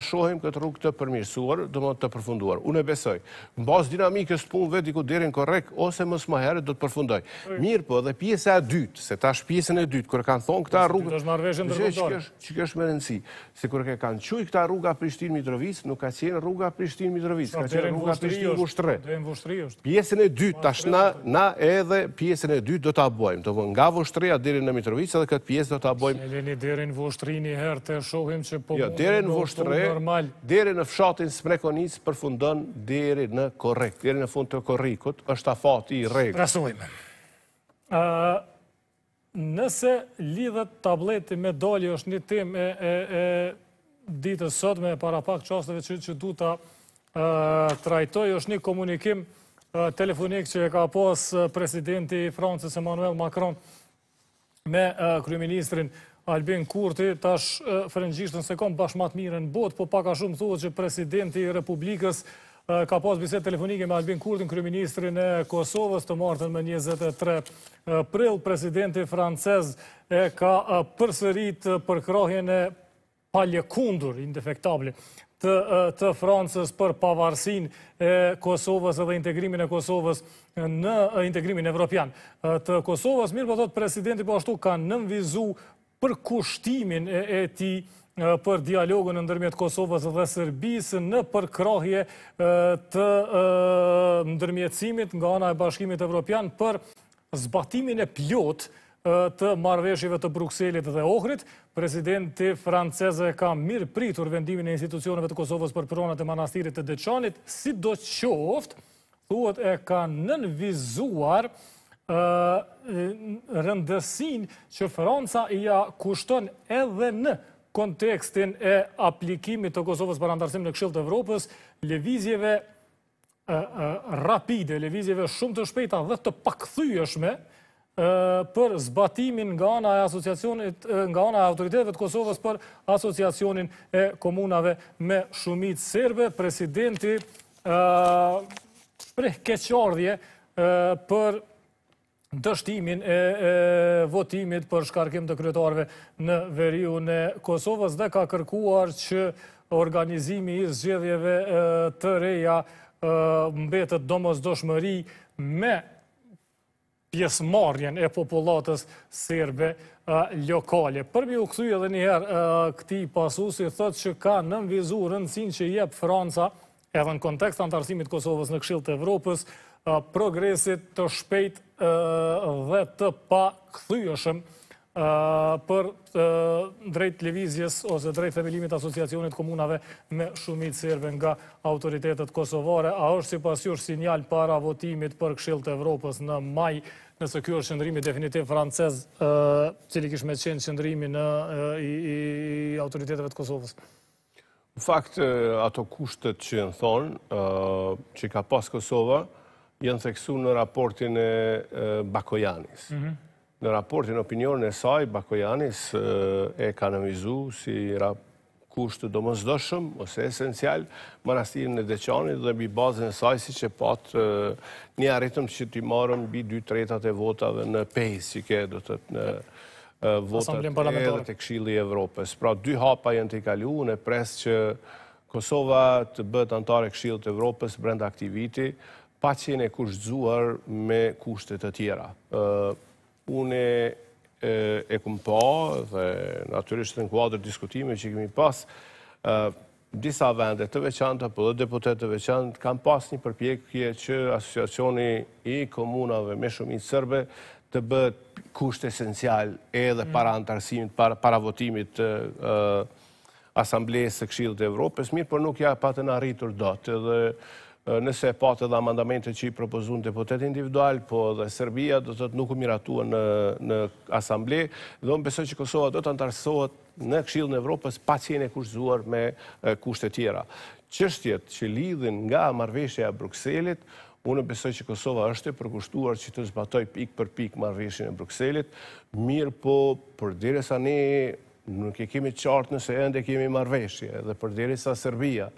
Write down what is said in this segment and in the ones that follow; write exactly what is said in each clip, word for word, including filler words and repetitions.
shohim këtë rrugë të përmirësuar, do më të përfunduar. Unë e besoj, në bazë dinamikës punëve diku deri në korrekt, ose mësë më herët do të përfundoj. Mirë po, dhe pjesa e dytë, se tash pjesën e dytë, kërë kanë thonë këta rrugë... që kjo është me rëndësi, se kërë kanë quj këta rruga Prishtinë-Mitrovic, nuk ka qenë rruga Prishtinë-Mitrovic, ka qenë rruga Prishtinë-Vushtre. Pjesën e dytë, tash na edhe pjesën e dytë do të abojmë. Të vënë nga Vushtria deri në Mitrovic, edhe këtë pjesë do të abojmë. Eleni deri në Vushtri një herë të shohim që po mundë në normal. Deri në fshatin Smrekonic përfundon deri në korrekt, deri në fund të korrikut, është afati i rregull. Rasojme. Nëse lidhet tableti me dalje është një temë e ditës sotme para pak çasteve që du ta trajtoj, është një komunikim telefonik që e ka pas presidenti Francës Emmanuel Macron me kryeministrin Albin Kurti, tash frëngjishtën se kom bashkë të mirë në botë, po paka shumë thuhet që presidenti i Republikës ka pas bisedë telefonike me Albin Kurtin, kryeministrin e Kosovës, të martën me njëzet e tre prill. Presidenti francez e ka përsërit përkrahjen e paljekundur, indefektable, të Francës për pavarësin e Kosovës edhe integrimin e Kosovës në integrimin evropian të Kosovës. Mirë po thot presidenti po ashtu ka nënvizu për kushtimin e ti për dialogun ndërmjet Kosovës dhe Serbisë në përkrahje të ndërmjetësimit nga ana e Bashkimit Evropian për zbatimin e plot të marrëveshjeve të Brukselit dhe Ohrit. Presidenti franceze ka mirë pritur vendimin e institucioneve të Kosovës për pronat e manastirit të Deçanit, sidoqoftë, thuhet e ka nënvizuar rëndësinë që Franca ja kushton edhe në kontekstin e aplikimit të Kosovës për antarësim në Këshill të Evropës, lëvizjeve rapide, lëvizjeve shumë të shpejta dhe të pakthyeshme për zbatimin nga ana e asociacionit, nga ana e autoriteteve të Kosovës për asociacionin e komunave me shumicë serbe. Presidenti preh keqardhje për dështimin e votimit për shkarkim të kryetarëve në veriun e Kosovës dhe ka kërkuar që organizimi i zgjedhjeve të reja mbetet domosdoshmëri me pjesëmarrjen e popullatës serbe lokale. Për mi u kthy edhe një herë këtij pasuesi, thotë që ka nënvizuar rëndësinë që jep Franca edhe në kontekst antarësimit Kosovës në Këshill të Evropës, progresit të shpejt dhe të pa kthyeshëm për drejt lëvizjes ose drejt themelimit asociacionit komunave me shumicë serbe nga autoritetet kosovare. A është sipas jush sinjal para votimit për Këshill të Evropës në maj, nëse ky është qëndrimi definitiv francez, cili kish me qenë qëndrimi i autoriteteve të Kosovës? Në fakt, ato kushtet që në thonë, që ka pas Kosova, janë theksu në raportin e Bakojanis. Në raportin opinionin e saj, Bakojanis e ka nënvizu si kusht domosdoshëm ose esencial manastirin e Deçanit dhe mbi bazën e saj si që pat një arritëm që t'i marrëm mbi dy tretat e votave në pejs që ke do të në votat edhe të Këshilli i Evropës. Pra, dy hapa janë të i kalu, në pres që Kosova të bët antare Këshillit të Evropës brenda aktiviti, pa qenë e kushtzuar me kushtet të tjera. Une e këm pa, dhe natyrisht në kuadrë diskutime që kemi pas, disa vende të veçanta, po dhe deputet të veçant, kam pas një përpjekje që asociacioni i komunave me shumicë serbe të bët kusht esencial edhe para antarësimit, para votimit të Asamblesë së Këshillit të Evropës, mirë, por nuk ja patën arritur dot, edhe nëse patë edhe amandamente që i propozun deputet individual, po dhe Serbia do të nuk u miratua në Asamble, dhe unë besoj që Kosova do të antarësohet në Këshillin e Evropës pa qenë e kushtzuar me kushte tjera. Çështjet që lidhin nga marrëveshja e Brukselit, unë besoj që Kosova është e përkushtuar që të zbatoj pik për pik marrëveshjen e Brukselit, mirë po përderisa ne nuk e kemi qartë nëse ende kemi marrëveshje, dhe përderisa Serbia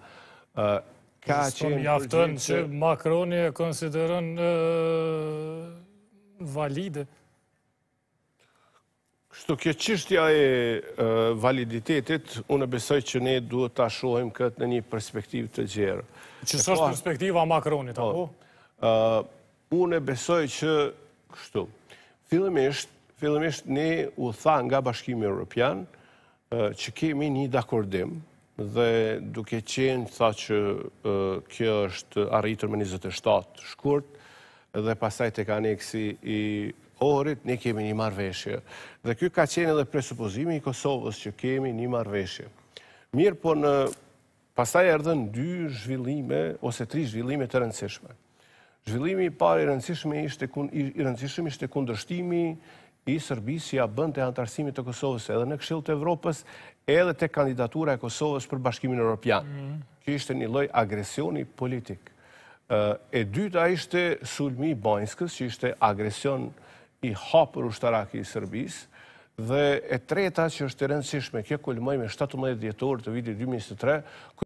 ka qenë mjaftën që Macroni e konsideron valide? Kështu kjo çështja e validitetit, unë besoj që ne duhet ta shohim këtë në një perspektivë të gjerë. Që s'është perspektiva Macronit, apo? Unë besoj që kështu. Fillimisht, fillimisht ne u tha nga Bashkimi Evropian që kemi një dakordim dhe duke qenë tha që kjo është arritur me njëzet e shtatë shkurt dhe pastaj tek aneksi i orit, ne kemi një marrëveshje. Dhe kjo ka qenë edhe presupozimi i Kosovës që kemi një marrëveshje. Mirë, po në pastaj erdhën dy zhvillime ose tri zhvillime të rëndësishme. Zhvillimi i parë i rëndësishëm ishte i rëndësishëm ishte kundërshtimi i Serbisë ja bënte antarësimit të Kosovës edhe në Këshillin e Evropës, edhe te kandidatura e Kosovës për Bashkimin Evropian. Kjo ishte një lloj agresioni politik. E dyta ishte sulmi i Banjskës, që ishte agresion i hapur ushtarak i Serbisë, dhe e treta që është e rëndësishme, kjo kulmoi me shtatëmbëdhjetë dhjetor të vitit dy mijë e njëzet e tre,